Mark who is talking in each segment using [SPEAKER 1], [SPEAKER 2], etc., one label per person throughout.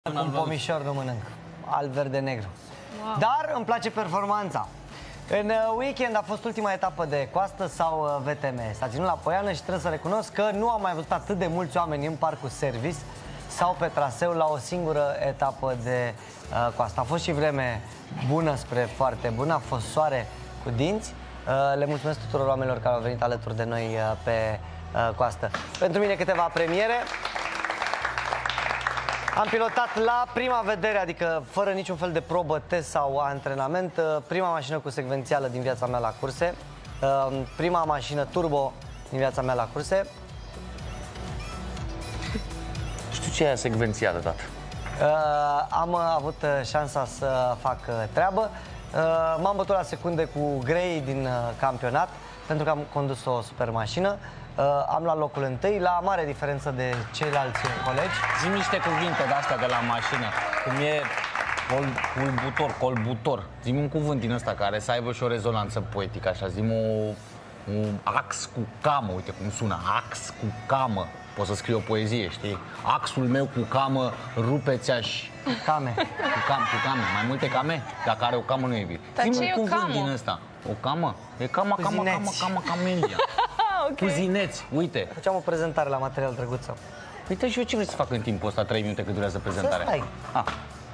[SPEAKER 1] Cu un pomișor nu mănânc, alb, verde, negru. Wow. Dar îmi place performanța. În weekend a fost ultima etapă de coastă sau VTM. S-a ținut la Poiană și trebuie să recunosc că nu am mai văzut atât de mulți oameni în parcul Service sau pe traseu la o singură etapă de coastă. A fost și vreme bună spre foarte bună, a fost soare cu dinți. Le mulțumesc tuturor oamenilor care au venit alături de noi pe coastă. Pentru mine câteva premiere. Am pilotat la prima vedere, adică fără niciun fel de probă, test sau antrenament, prima mașină cu secvențială din viața mea la curse, prima mașină turbo din viața mea la curse.
[SPEAKER 2] Știu ce e secvențială, tată?
[SPEAKER 1] Am avut șansa să fac treabă. M-am bătut la secunde cu Grey din campionat, pentru că am condus o super mașină. Am luat locul întâi, la mare diferență de ceilalți colegi.
[SPEAKER 2] Zi-mi niște cuvinte de-astea de la mașină. Cum e colbutor. Zi-mi un cuvânt din ăsta care să aibă și o rezonanță poetică, așa. Zi-mi un ax cu camă, uite cum sună, ax cu camă. Poți să scrii o poezie, știi? Axul meu cu camă, rupeți-aș...
[SPEAKER 1] Came.
[SPEAKER 2] Cu came. Mai multe came? Dacă are o camă, nu e bine. Zi-mi un cuvânt din ăsta. O camă? E camelia. Okay. Cuzineți, uite.
[SPEAKER 1] Făceam o prezentare la material drăguță.
[SPEAKER 2] Uite și eu ce vrei să fac în timpul ăsta, 3 minute cât durează prezentarea?
[SPEAKER 1] Să stai.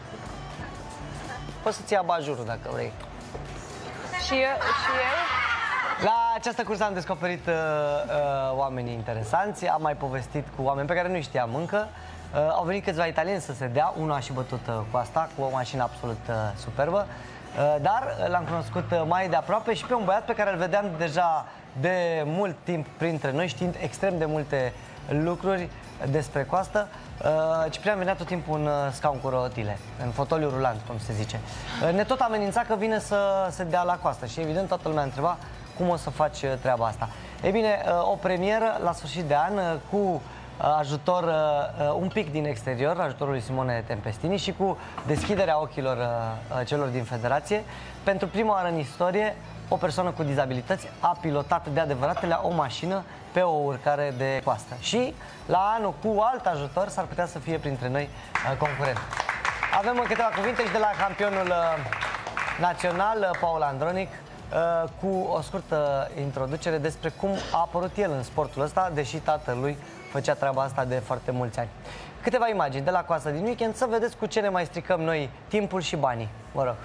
[SPEAKER 1] Poți să-ți iei abajurul dacă vrei.
[SPEAKER 3] Și eu?
[SPEAKER 1] La această cursă am descoperit oamenii interesanți. Am mai povestit cu oameni pe care nu știam încă. Au venit câțiva italieni să se dea. Unul a și bătut coasta cu o mașină absolut superbă. Dar l-am cunoscut mai de aproape și pe un băiat pe care îl vedeam deja de mult timp printre noi, știind extrem de multe lucruri despre coastă. Ciprian venea tot timpul în scaun cu rotile, în fotoliu rulant, cum se zice. Ne tot amenința că vine să se dea la coastă și evident toată lumea întreba cum o să faci treaba asta. Ei bine, o premieră la sfârșit de an cu ajutor un pic din exterior, ajutorul lui Simone Tempestini și cu deschiderea ochilor celor din federație. Pentru prima oară în istorie, o persoană cu dizabilități a pilotat de adevăratele o mașină pe o urcare de coastă. Și la anul, cu alt ajutor, s-ar putea să fie printre noi concurent. Avem câteva cuvinte și de la campionul național, Paul Andronic, cu o scurtă introducere despre cum a apărut el în sportul ăsta, deși tatălui făcea treaba asta de foarte mulți ani. Câteva imagini de la coasta din weekend, să vedeți cu ce ne mai stricăm noi timpul și banii. Vă rog.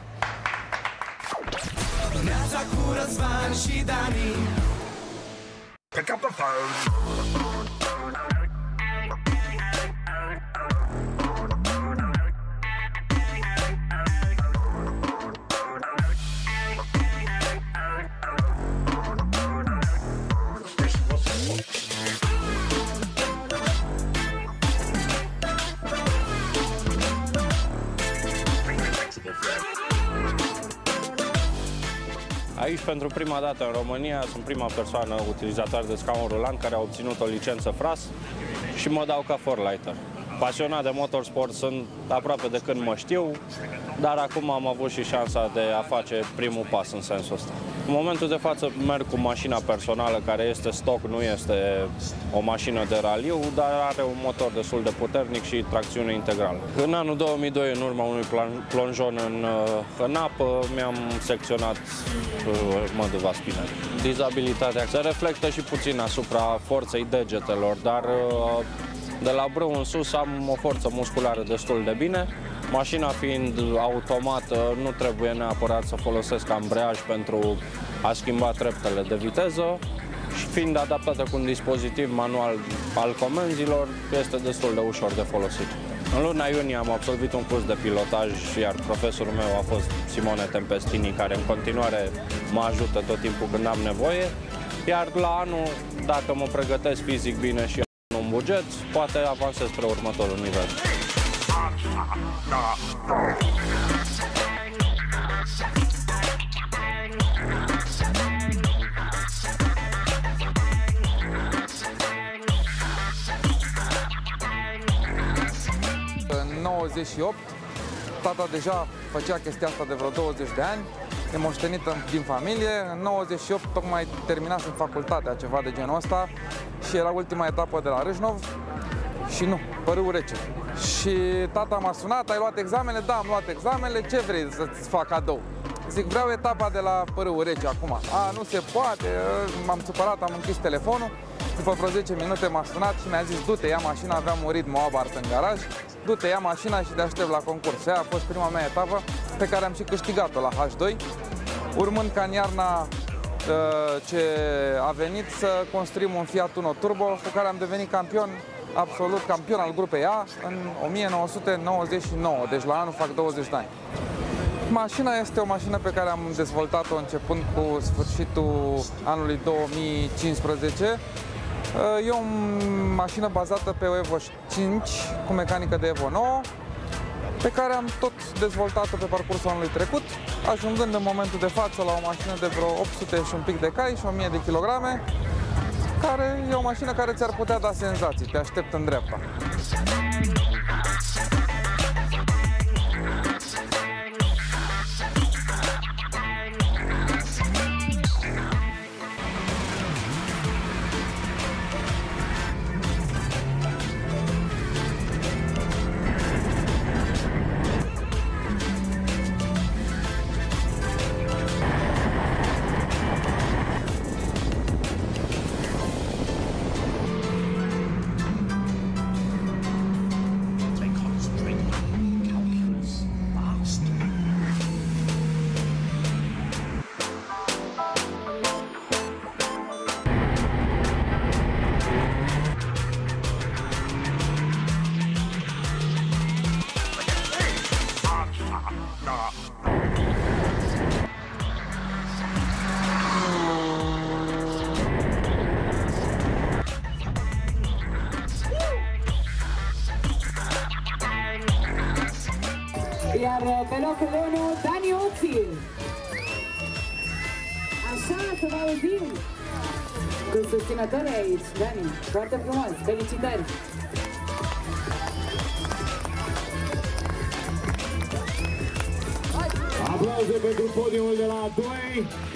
[SPEAKER 1] Cu Răzvan și Dani. Pick up the phone.
[SPEAKER 4] Aici, pentru prima dată în România, sunt prima persoană utilizator de scaun rulant care a obținut o licență FRAS și mă dau ca forlighter. Pasionat de motorsport sunt aproape de când mă știu, dar acum am avut și șansa de a face primul pas în sensul ăsta. În momentul de față merg cu mașina personală care este stock, nu este o mașină de raliu, dar are un motor destul de puternic și tracțiune integrală. În anul 2002, în urma unui plonjon în apă, mi-am secționat măduva spinării. Dizabilitatea se reflectă și puțin asupra forței degetelor, dar de la brâu în sus am o forță musculară destul de bine. Mașina fiind automată, nu trebuie neapărat să folosesc ambreiaj pentru a schimba treptele de viteză și fiind adaptată cu un dispozitiv manual al comenzilor, este destul de ușor de folosit. În luna iunie am absolvit un curs de pilotaj, iar profesorul meu a fost Simone Tempestini, care în continuare mă ajută tot timpul când am nevoie, iar la anul, dacă mă pregătesc fizic bine și un buget, poate avansez spre următorul nivel.
[SPEAKER 5] În 98, tata deja făcea chestia asta de vreo 20 de ani, e moștenită din familie. În 98 tocmai terminasem facultatea, ceva de genul ăsta, și era ultima etapă de la Râșnov și nu, părâul rece. Și tata m-a sunat, ai luat examene? Da, am luat examenele, ce vrei să-ți fac cadou? Zic, vreau etapa de la Părâul Rece acum. Nu se poate, m-am supărat, am închis telefonul. După vreo 10 minute m-a sunat și mi-a zis, du-te, ia mașina, aveam un ritm Abarth în garaj, du-te, ia mașina și te aștept la concurs. Aia a fost prima mea etapă pe care am și câștigat-o la H2, urmând ca în iarna ce a venit să construim un Fiat Uno Turbo cu care am devenit campion, absolut campion al grupei A în 1999, deci la anul fac 20 de ani. Mașina este o mașină pe care am dezvoltat-o începând cu sfârșitul anului 2015. E o mașină bazată pe Evo 5 cu mecanică de Evo 9, pe care am tot dezvoltat-o pe parcursul anului trecut, ajungând în momentul de față la o mașină de vreo 800 și un pic de cai și 1000 de kilograme, care e o mașină care ți-ar putea da senzații. Te aștept în dreapta.
[SPEAKER 6] Iar pe locul 1, Dani Oțil. Așa, să vă auzim cu susținătorii aici, Dani. Foarte frumos, felicitări!
[SPEAKER 7] Aplauze pentru podiumul de la 2.